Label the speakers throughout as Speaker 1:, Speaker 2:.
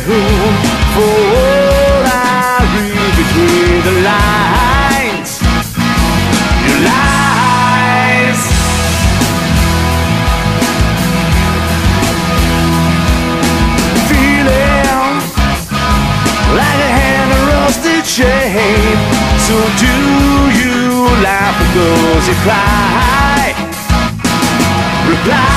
Speaker 1: for what I read between the lines. Your lies. Feeling like a hand of rusted chain. So do you laugh because you cry? Reply.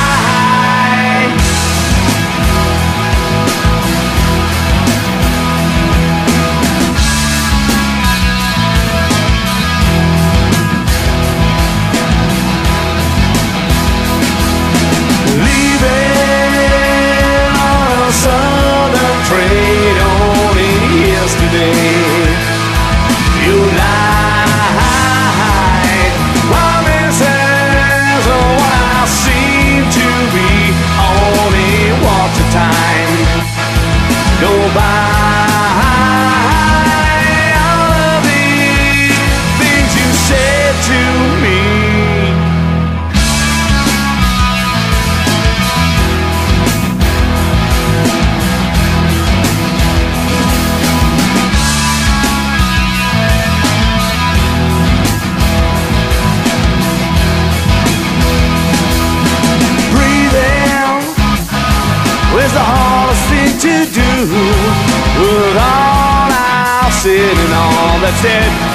Speaker 1: It's the hardest thing to do. Put all out, sitting on that said